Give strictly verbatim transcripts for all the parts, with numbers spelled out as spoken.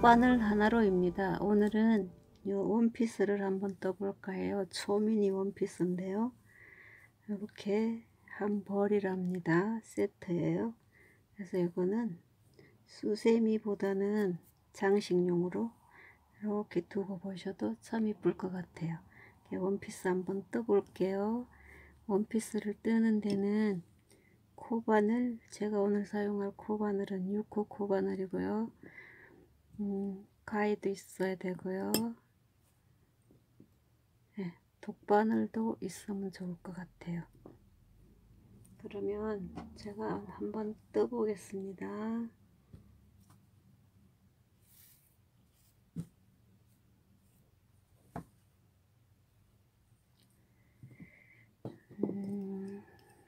코바늘 하나로입니다. 오늘은 요 원피스를 한번 떠볼까 해요. 초미니 원피스인데요. 이렇게 한 벌이랍니다. 세트예요. 그래서 이거는 수세미보다는 장식용으로 이렇게 두고 보셔도 참 이쁠 것 같아요. 원피스 한번 떠볼게요. 원피스를 뜨는 데는 코바늘, 제가 오늘 사용할 코바늘은 육 호 코바늘이고요. 음, 가위도 있어야 되고요. 네, 독바늘도 있으면 좋을 것 같아요. 그러면 제가 한번 떠보겠습니다. 음,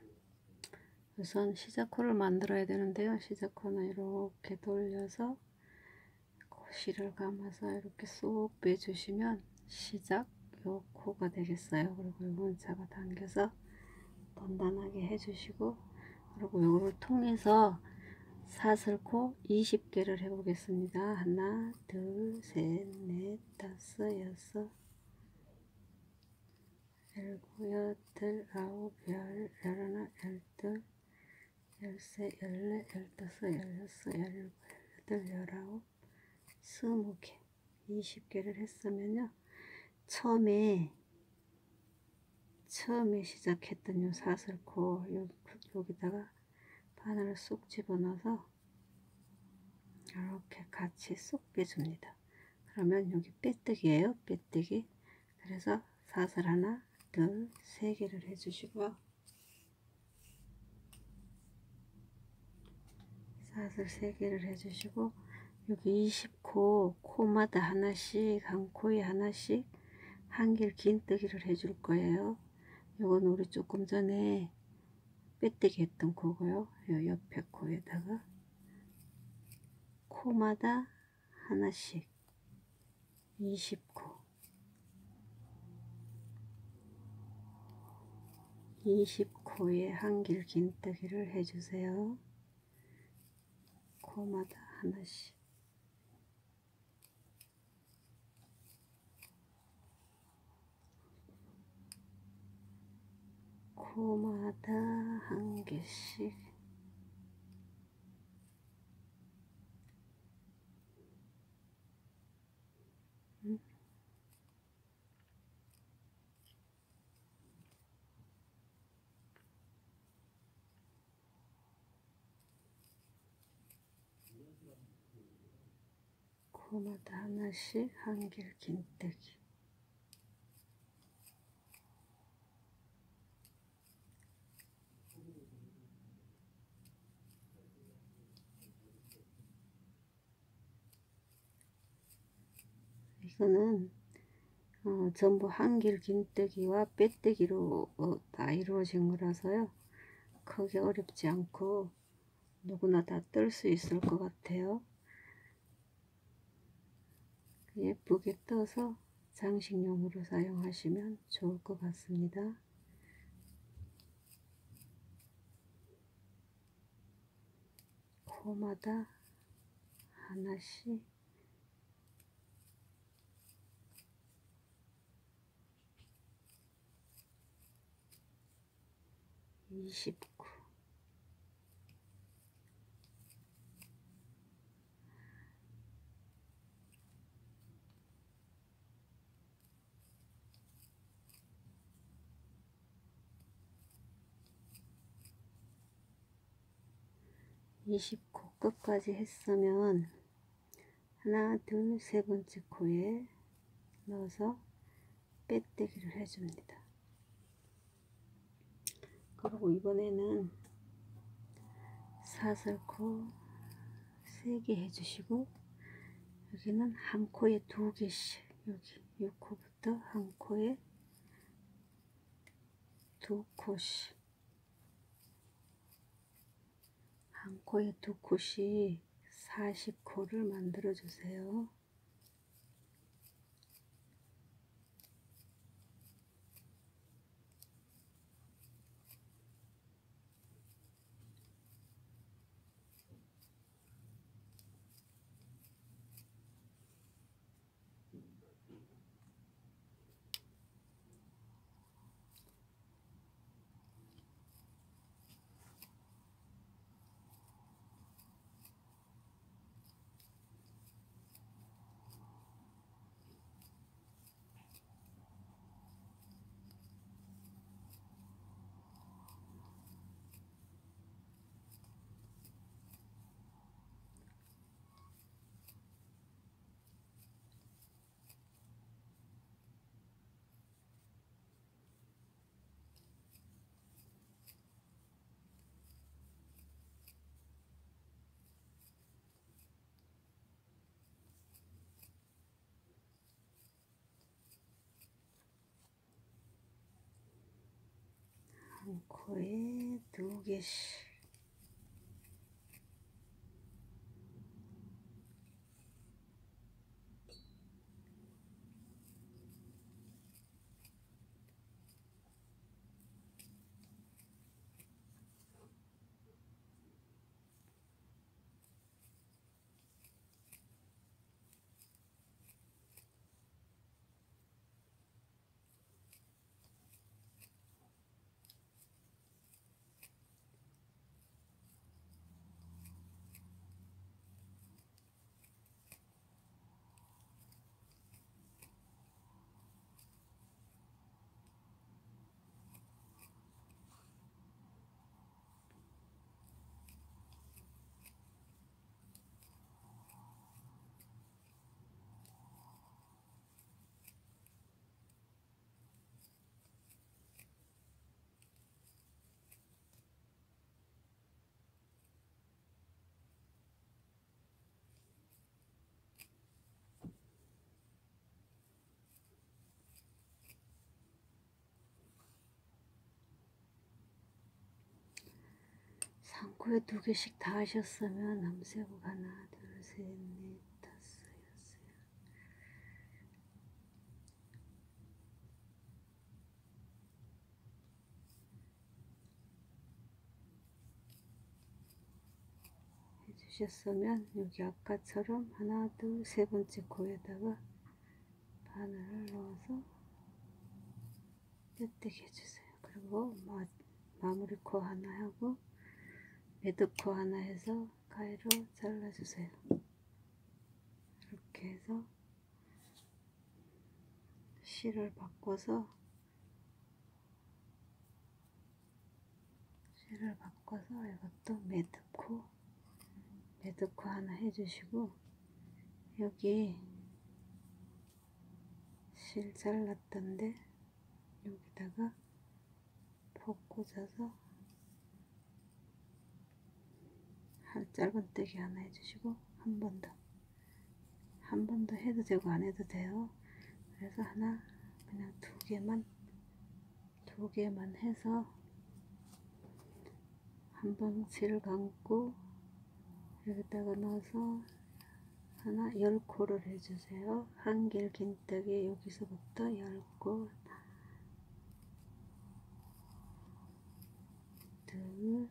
우선 시작코를 만들어야 되는데요. 시작코는 이렇게 돌려서 고시를 감아서 이렇게 쏙 빼주시면 시작 요 코가 되겠어요. 그리고 이건 잡아 당겨서 단단하게 해주시고, 그리고 이거를 통해서 사슬코 이십 개를 해보겠습니다. 하나, 둘, 셋, 넷, 다섯, 여섯, 일곱, 여덟, 아홉, 열, 열하나, 열둘, 열세, 열네, 열다섯, 열여섯, 열일곱, 열여덟, 열아홉, 스무 개, 이십 개를 했으면요. 처음에 처음에 시작했던 요 사슬코 여기, 여기다가 바늘을 쏙 집어넣어서 이렇게 같이 쏙 빼줍니다. 그러면 여기 빼뜨기예요. 빼뜨기. 그래서 사슬 하나, 둘, 세 개를 해주시고요. 사슬 세 개를 해주시고, 여기 이십 코, 코마다 하나씩, 한 코에 하나씩 한길 긴뜨기를 해줄 거예요. 요건 우리 조금 전에 빼뜨기 했던 코고요. 요 옆에 코에다가 코마다 하나씩 이십 코, 이십 코에 한길 긴뜨기를 해주세요. 코마다 하나씩. 코마다 한 개씩. 음. 코마다 하나씩 한길 긴뜨기. 이거는 어, 전부 한길 긴뜨기와 빼뜨기로 어, 다 이루어진 거라서요. 크게 어렵지 않고 누구나 다 뜰 수 있을 것 같아요. 예쁘게 떠서 장식용으로 사용하시면 좋을 것 같습니다. 코마다 하나씩 이십 코, 이십 코 끝까지 했으면 하나, 둘, 세 번째 코에 넣어서 빼뜨기를 해줍니다. 그리고 이번에는 사슬코 세 개 해주시고, 여기는 한 코에 두 개씩, 여기 육 코부터 한 코에 두 코씩, 한 코에 두 코씩 사십 코를 만들어 주세요. 상코에 두 개씩. 상코에 두 개씩 다 하셨으면 남세고 하나, 둘, 셋, 넷, 다섯, 여섯. 해주셨으면 여기 아까처럼 하나, 둘, 세 번째 코에다가 바늘을 넣어서 떼뜨기 해주세요. 그리고 마, 마무리 코 하나 하고 매듭코 하나 해서 가위로 잘라주세요. 이렇게 해서 실을 바꿔서 실을 바꿔서 이것도 매듭코 매듭코 하나 해주시고 여기 실 잘랐던데 여기다가 폭 꽂아서 한 짧은뜨기 하나 해주시고 한 번 더 한 번 더 해도 되고 안 해도 돼요. 그래서 하나 그냥 두 개만 두 개만 해서 한 번 실을 감고 여기다가 넣어서 하나 열 코를 해주세요. 한길 긴뜨기 여기서부터 열 코 둘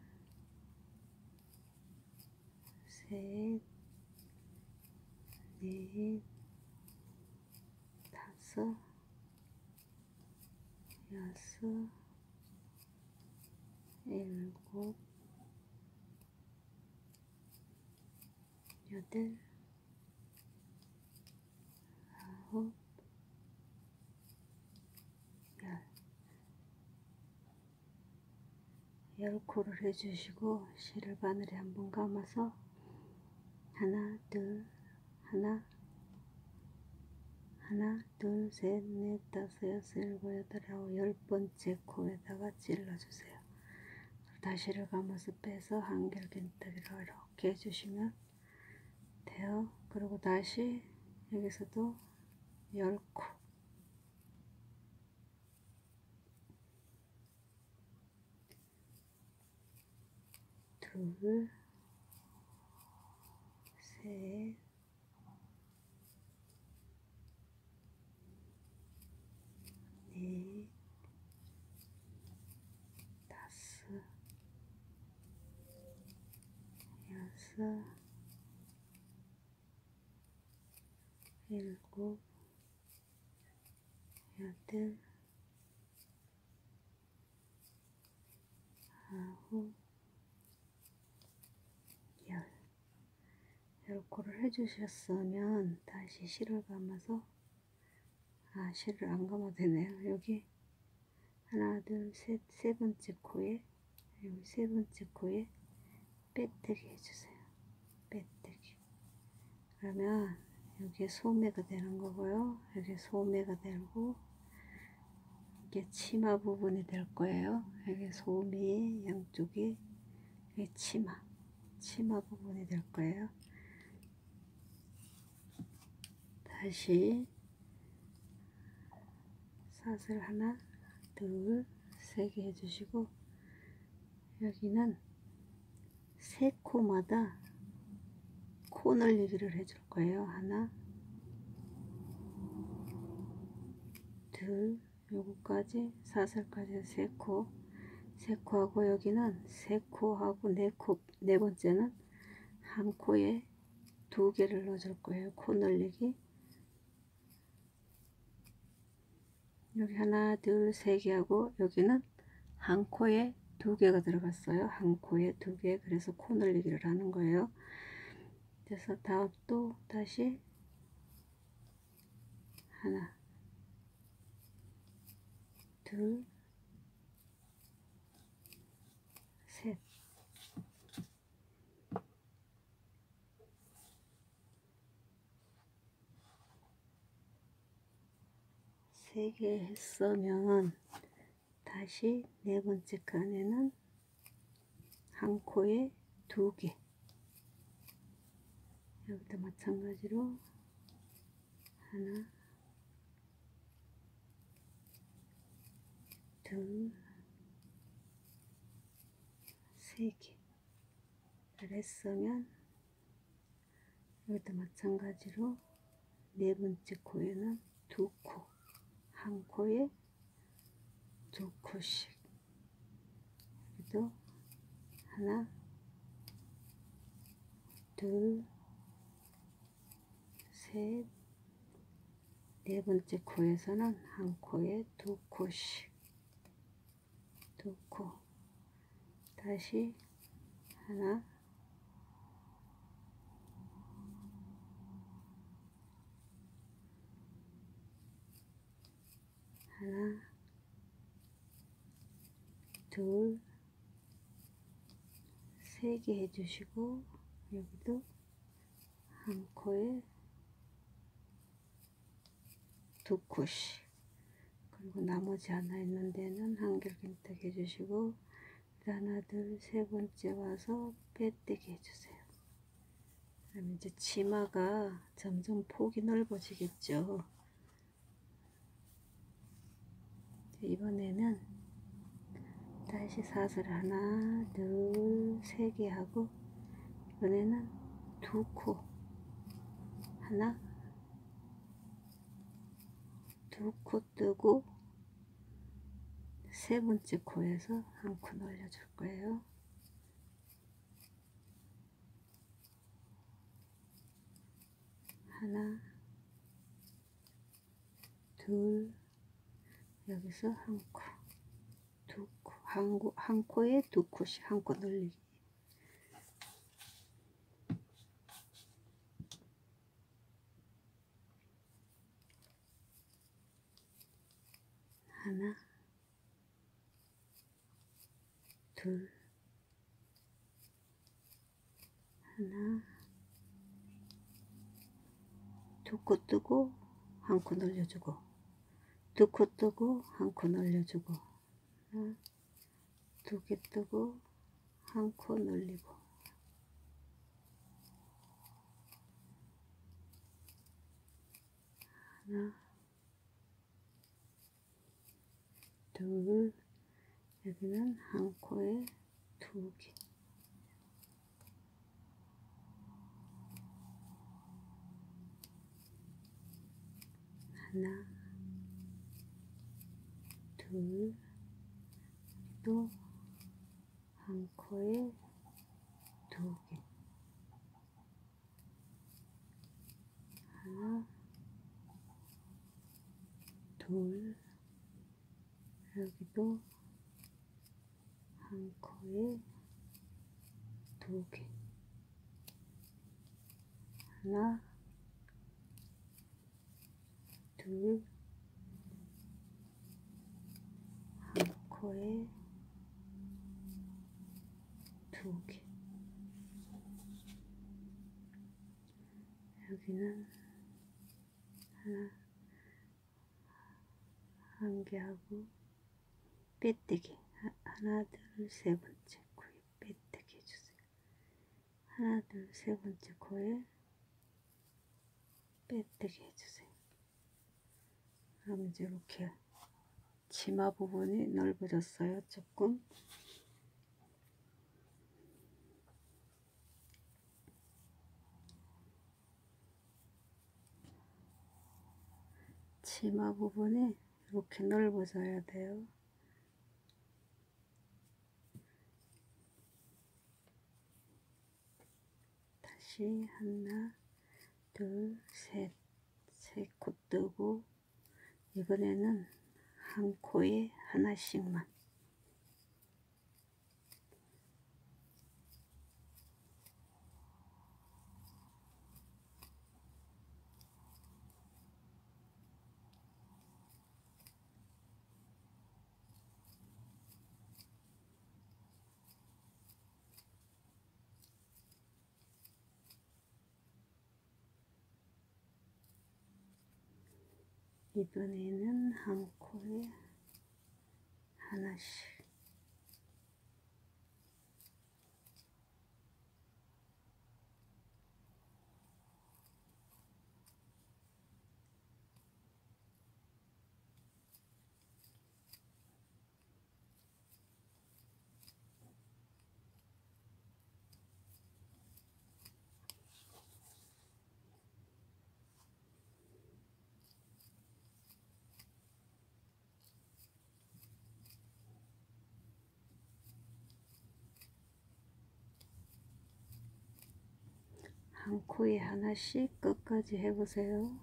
셋 넷 다섯 여섯 일곱 여덟 아홉 열 열 코를 해주시고 실을 바늘에 한번 감아서 하나 둘 하나 하나 둘 셋 넷 다섯 여섯 일곱 여덟 아홉 열 번째 코에다가 찔러주세요. 다시를 감아서 빼서 한길 긴뜨기로 이렇게 해주시면 돼요. 그리고 다시 여기서도 열 코 둘 셋 넷 다섯 여섯 일곱 여덟 아홉 열 열 코를 해주셨으면 다시 실을 감아서 아 실을 안 감아도 되네요. 여기 하나 둘 셋 세 번째 코에 여기 세 번째 코에 빼뜨기 해주세요. 빼뜨기 그러면 여기 소매가 되는 거고요. 여기 소매가 되고 이게 치마 부분이 될 거예요. 여기 소매 양쪽에 여기 치마 치마 부분이 될 거예요. 다시 사슬 하나 둘 세 개 해주시고 여기는 세 코마다 코 늘리기를 해줄 거예요. 하나, 둘, 요거까지 사슬까지 세 코, 세 코하고 여기는 세 코하고 네 코, 네 번째는 한 코에 두 개를 넣어줄 거예요. 코 늘리기. 여기 하나, 둘, 세 개 하고 여기는 한 코에 두 개가 들어갔어요. 한 코에 두 개. 그래서 코 늘리기를 하는 거예요. 그래서 다음 또 다시 하나, 둘, 셋. 세 개 했으면 다시 네 번째 칸에는 한 코에 두 개. 여기도 마찬가지로 하나, 둘, 세 개를 했으면 여기도 마찬가지로 네 번째 코에는 두 코, 한 코에 두 코씩. 여기도 하나, 둘, 셋, 네 번째 코에서는 한 코에 두 코씩, 두 코. 다시 하나, 하나, 둘, 세 개 해주시고 여기도 한 코에 두 코씩. 그리고 나머지 하나 있는 데는 한결긴딱 해주시고 하나, 둘, 세 번째 와서 빼떼기 해주세요. 그럼 이제 치마가 점점 폭이 넓어지겠죠. 이번에는 다시 사슬 하나, 둘, 세 개 하고 이번에는 두 코, 하나, 두 코 뜨고 세 번째 코에서 한 코 늘려줄 거예요. 하나, 둘, 여기서 한 코, 두 코, 한, 한 코에 두 코씩, 한 코 늘리기. 하나, 둘, 하나, 두 코 뜨고 한 코 늘려주고, 두 코 뜨고 한 코 늘려주고, 하나, 두 개 뜨고 한 코 늘리고, 하나, 둘, 여기는 한 코에 두 개, 하나, 둘, 또 한 코에 두 개, 하나, 둘, 여기도 한 코에 두 개, 하나, 둘, 한 코에 두 개. 여기는 하나, 한 개 하고 빼떼기. 하나, 둘, 세 번째 코에 빼떼기 해주세요. 하나, 둘, 세 번째 코에 빼떼기 해주세요. 그럼 이제 이렇게 치마 부분이 넓어졌어요. 조금. 치마 부분이 이렇게 넓어져야 돼요. 다시 하나, 둘, 셋, 세 코 뜨고 이번에는 한 코에 하나씩만. 이번에는 한 코에 하나씩. 한 코에 하나씩 끝까지 해보세요.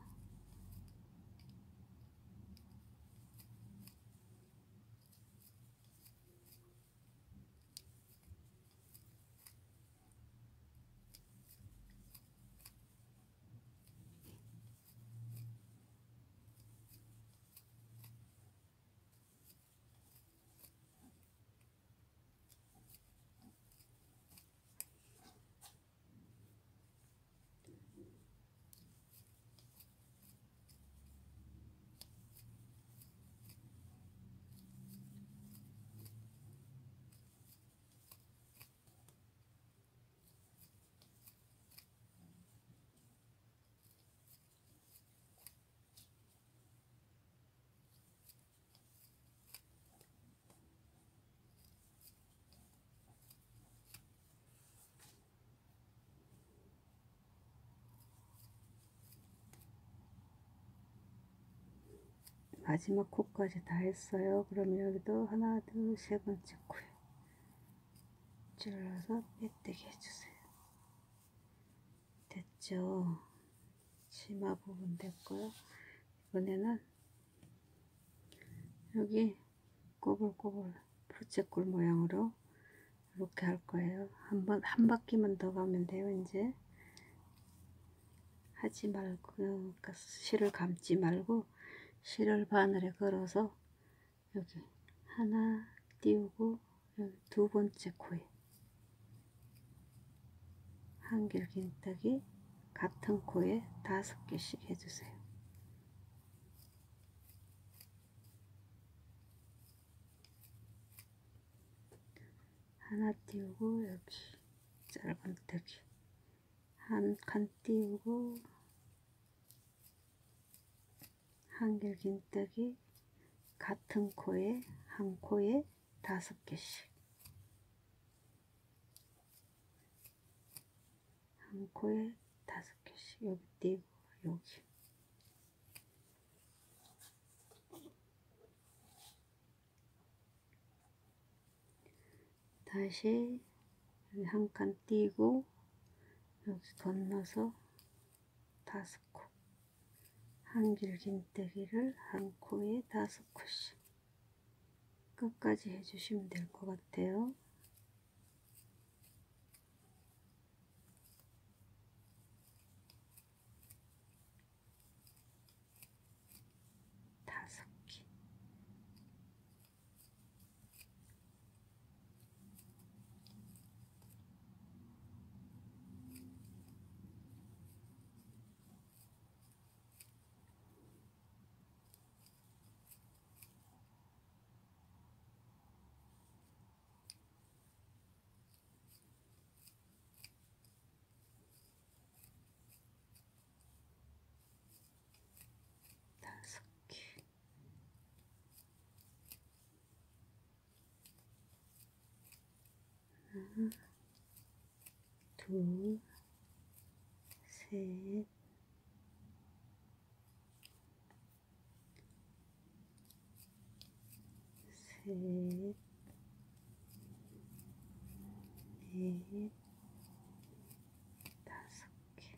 마지막 코까지 다 했어요. 그럼 여기도 하나, 둘, 세 번째 코에 찔러서 빼뜨기 해주세요. 됐죠? 치마 부분 됐고요. 이번에는 여기 꼬불꼬불 부채꼴 모양으로 이렇게 할 거예요. 한번 한 바퀴만 더 가면 돼요. 이제 하지 말고, 그러니까 실을 감지 말고 실을 바늘에 걸어서 여기 하나 띄우고 여기 두 번째 코에 한길긴뜨기 같은 코에 다섯 개씩 해주세요. 하나 띄우고 여기 짧은뜨기 한 칸 띄우고 한길긴뜨기 같은 코에 한 코에 다섯 개씩 한 코에 다섯 개씩 여기 띄고 여기 다시 여기 한 칸 띄고 여기 건너서 다섯 코 한길긴뜨기를 한 코에 다섯 코씩 끝까지 해주시면 될 것 같아요. 다섯 개. 다섯 개. 하나, 둘, 셋, 셋, 넷, 다섯 개.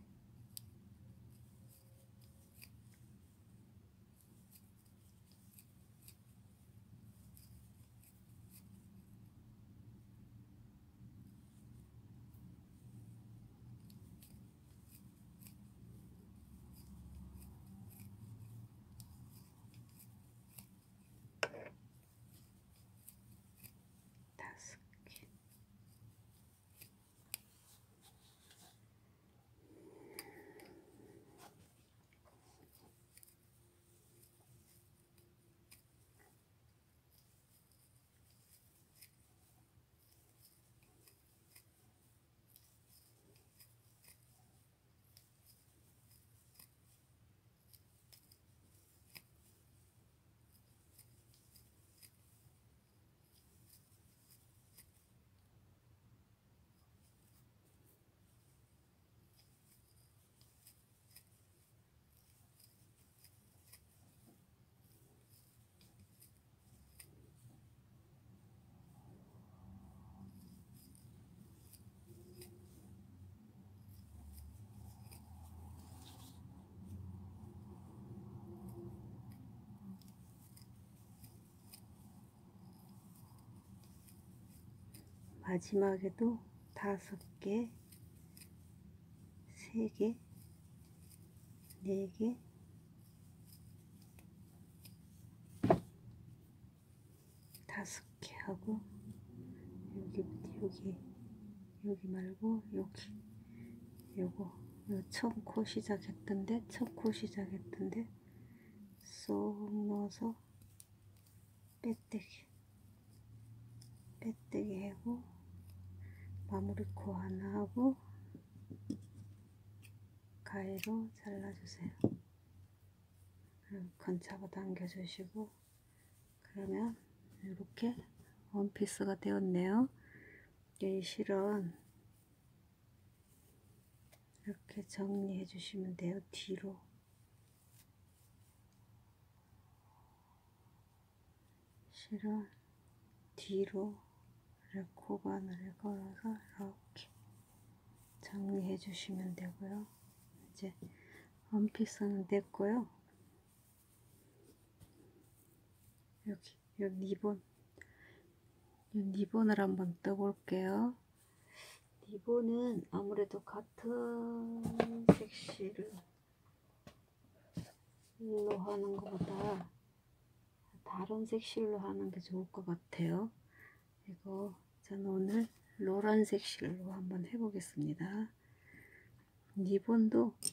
다섯 개. 마지막에도 다섯 개, 세 개, 네 개, 다섯 개 하고, 여기 여기 여기 말고 여기 요거 요 처음 코 시작했던데 첫 코 시작했던데 쏙 넣어서 빼떼기 빼떼기 하고 마무리 코 하나 하고 가위로 잘라주세요. 그리고 건차고 당겨주시고, 그러면 이렇게 원피스가 되었네요. 이 실은 이렇게 정리해 주시면 돼요. 뒤로 실은 뒤로 이렇게 코바늘을 걸어서 이렇게 정리해 주시면 되고요. 이제 원피스는 됐고요. 여기 요 리본 요 리본을 한번 떠볼게요. 리본은 아무래도 같은 색실로 하는 것보다 다른 색실로 하는 게 좋을 것 같아요. 이거 저는 오늘 노란색 실로 한번 해보겠습니다. 리본도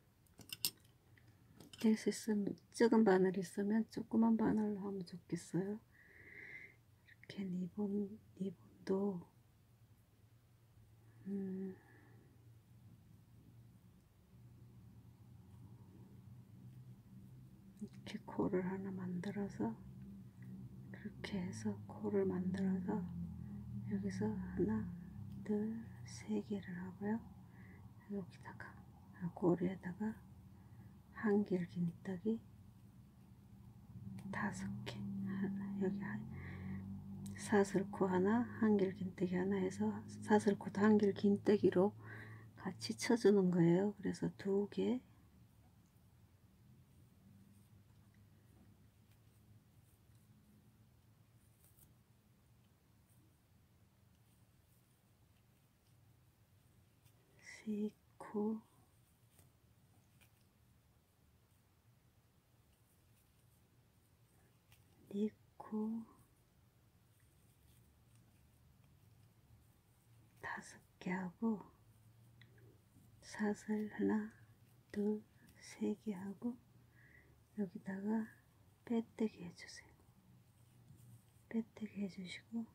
될 수 있으면 작은 바늘 있으면 조그만 바늘로 하면 좋겠어요. 이렇게 리본 리본도 음, 이렇게 코를 하나 만들어서 이렇게 해서 코를 만들어서 여기서 하나 둘 세 개를 하고요. 여기다가 고리에다가 한길 긴딱이 다섯 개 하나, 여기 사슬코 하나 한길 긴딱이 하나 해서 사슬코도 한길 긴딱이로 같이 쳐주는 거예요. 그래서 두 개, 세 코, 네 코, 다섯 개 하고 사슬 하나 둘 세 개 하고 여기다가 빼떼기 해주세요. 빼떼기 해주시고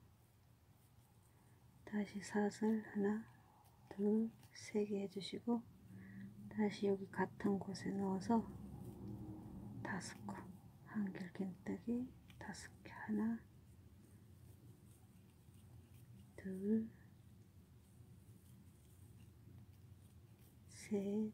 다시 사슬 하나 둘 세 개 해주시고 다시 여기 같은 곳에 넣어서 다섯 코 한길 긴딱이 다섯 개 하나 둘 셋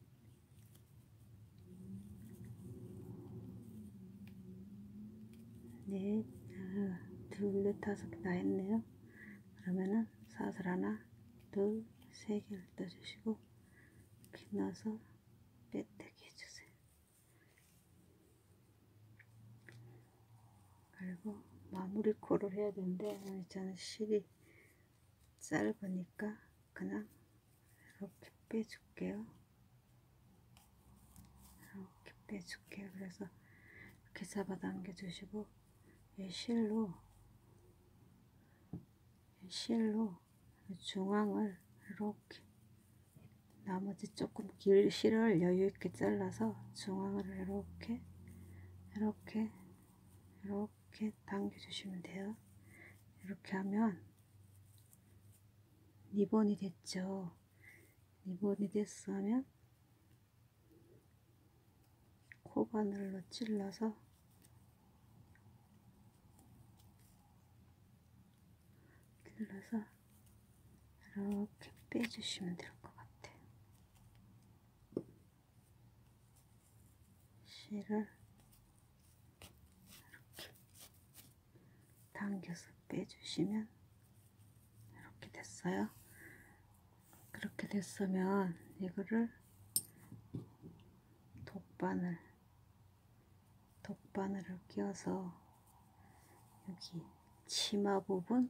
넷, 아, 둘, 넷, 다섯 개 다 했네요. 그러면은 사슬 하나, 둘, 세 개를 떠주시고 이렇게 넣어서 빼뜨기 해주세요. 그리고 마무리 코를 해야 되는데 저는 실이 짧으니까 그냥 이렇게 빼줄게요. 이렇게 빼줄게요. 그래서 이렇게 잡아당겨 주시고 이 실로 이 실로 중앙을 이렇게 나머지 조금 길 실을 여유 있게 잘라서 중앙을 이렇게 이렇게 이렇게 당겨 주시면 돼요. 이렇게 하면 리본이 됐죠. 리본이 됐으면 코바늘로 찔러서 찔러서 이렇게 빼주시면 될 것 같아요. 실을 이렇게 당겨서 빼주시면 이렇게 됐어요. 그렇게 됐으면 이거를 돗바늘 돗바늘을 끼워서 여기 치마 부분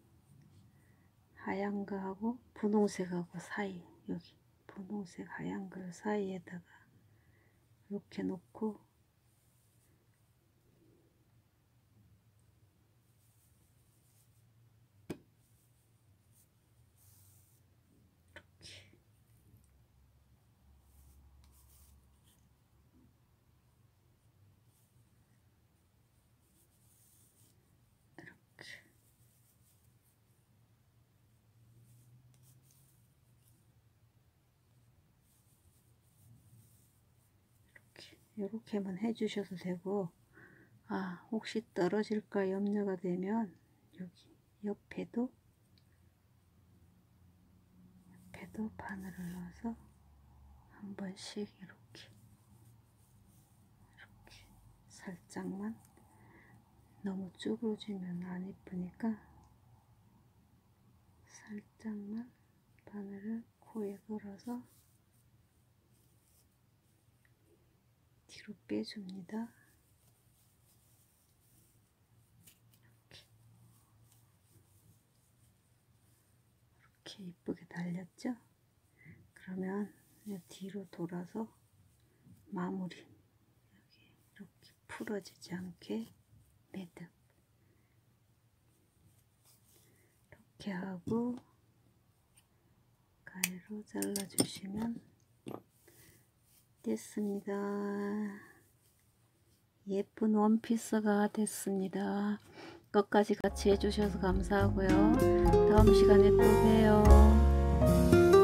하얀 거하고 분홍색하고 사이 여기 분홍색 하얀 거 사이에다가 이렇게 놓고 이렇게 이렇게 이렇게만 해주셔도 되고, 아 혹시 떨어질까 염려가 되면 여기 옆에도 옆에도 바늘을 넣어서 한 번씩 이렇게 이렇게 살짝만, 너무 쭈그러지면 안 이쁘니까 살짝만 바늘을 코에 걸어서 뒤로 빼줍니다. 이렇게 이렇게 이쁘게 달렸죠? 그러면 뒤로 돌아서 마무리, 여기 이렇게 풀어지지 않게 매듭 이렇게 하고 가위로 잘라주시면 됐습니다. 예쁜 원피스가 됐습니다. 끝까지 같이 해주셔서 감사하고요. 다음 시간에 또 봬요.